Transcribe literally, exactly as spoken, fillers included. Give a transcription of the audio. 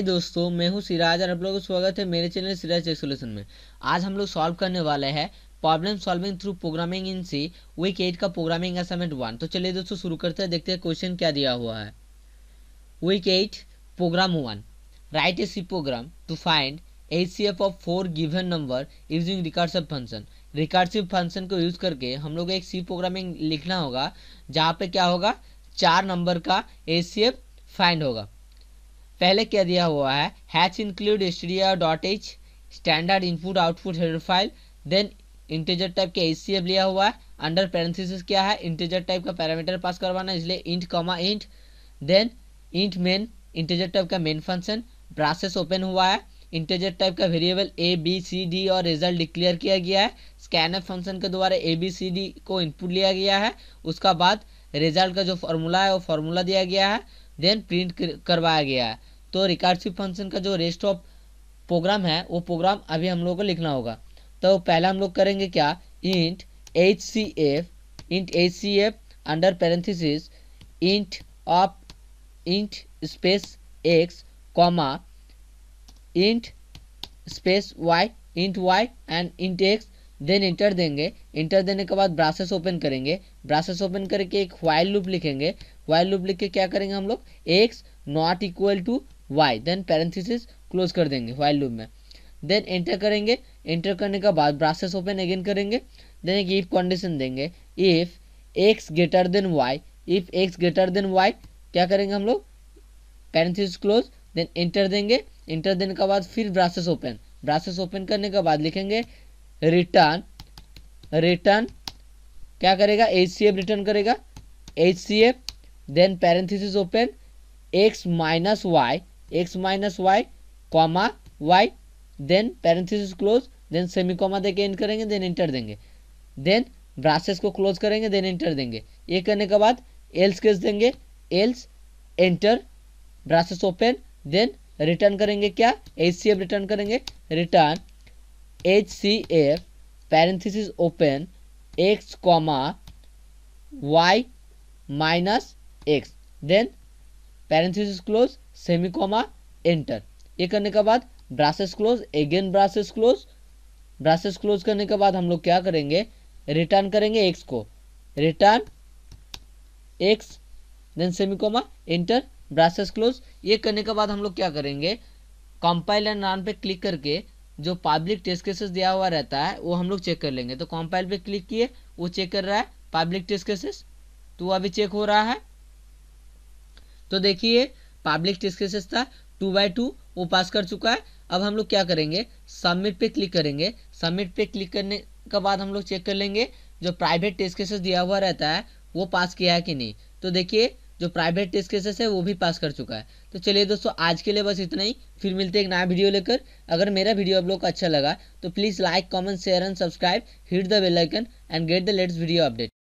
हाय दोस्तों, मैं हूं सिराज और आप लोगों को स्वागत है मेरे चैनल सिराज टेक सॉल्यूशन में। आज हम लोग सॉल्व करने वाले हैं problem solving through programming in C week eight का प्रोग्रामिंग असाइनमेंट वन। तो चलिए दोस्तों शुरू करते हैं, देखते हैं क्वेश्चन क्या दिया हुआ है। Week eight program one, write a C program to find H C F of four given number using recursive function. Recursive function को यूज करके हम लोग एक सी प्रोग्रामिंग लिखना होगा जहाँ पे क्या होगा, चार नंबर का एच सी एफ फाइंड होगा। पहले क्या दिया हुआ है, hash include str dot H standard input output header file, then integer type के एचसीएफ लिया हुआ है। अंडर पैरेंथेसिस क्या है, इंटीजर टाइप का पैरामीटर पास करवाना है, इसलिए int comma int, then int main integer type का मेन फंक्शन। ब्रासेस ओपन हुआ है, इंटीजर टाइप का variable A B C D और रिजल्ट डिक्लेयर किया गया है। स्कैनफ फंक्शन के द्वारा ए बी सी डी को इनपुट लिया गया है, उसका बाद रिजल्ट का जो फॉर्मूला है वो फॉर्मूला दिया गया है, देन प्रिंट करवाया गया है। तो रिकर्सिव फंक्शन का जो रेस्ट ऑफ प्रोग्राम है वो प्रोग्राम अभी हम लोग को लिखना होगा। तो पहला हम लोग करेंगे क्या, int H C F int H C F under parenthesis int of int space X comma int space Y int Y and int X, then enter देंगे। इंटर देने के बाद ब्रासेस ओपन करेंगे, ब्रासेस ओपन करके एक while loop लिखेंगे। While loop लिख के क्या करेंगे हम लोग, X not equal to Y, then parenthesis close कर देंगे व्हाइल लूप में, देन एंटर करेंगे। एंटर करने के बाद ब्रासेस ओपन अगेन करेंगे, देन एक इफ कंडीशन देंगे, if X greater than Y, if X greater than Y क्या करेंगे हम लोग, पैरेंथेसिस क्लोज, देन एंटर देंगे। एंटर देने के बाद फिर ब्रासेस ओपन, ब्रासेस ओपन करने के बाद लिखेंगे रिटर्न, रिटर्न क्या करेगा, एच सी एफ रिटर्न करेगा, H C F, then parenthesis open X minus Y, X minus Y comma Y, then parenthesis close, then semicolon देके एंड करेंगे, then enter देंगे, देन ब्रासेस को close करेंगे, then enter देंगे। ये करने के बाद एल्स केस देंगे, else enter braces open, then return करेंगे क्या, एच सी एफ रिटर्न करेंगे, return H C F parenthesis open x comma Y minus X, then parenthesis close semicolon enter. ये करने के बाद braces close, again braces close, braces close करने के बाद हम लोग क्या करेंगे, रिटर्न करेंगे एक्स को, return X, then semicolon enter braces close. ये करने के बाद हम लोग क्या करेंगे, कंपाइल एंड रन पे क्लिक करके जो पब्लिक टेस्ट केसेस दिया हुआ रहता है वो हम लोग चेक कर लेंगे। तो कंपाइल पे क्लिक किए, वो चेक कर रहा है पब्लिक टेस्ट केसेस, तो वो अभी चेक हो रहा है। तो देखिए पब्लिक टेस्ट केसेस था टू बाई टू, वो पास कर चुका है। अब हम लोग क्या करेंगे, सबमिट पे क्लिक करेंगे। सबमिट पे क्लिक करने के बाद हम लोग चेक कर लेंगे जो प्राइवेट टेस्ट केसेस दिया हुआ रहता है वो पास किया है कि नहीं। तो देखिए जो प्राइवेट टेस्ट केसेस है वो भी पास कर चुका है। तो चलिए दोस्तों आज के लिए बस इतना ही, फिर मिलते हैं एक नया वीडियो लेकर। अगर मेरा वीडियो आप लोग को अच्छा लगा तो please like comment share and subscribe, hit the bell icon and get the latest video update.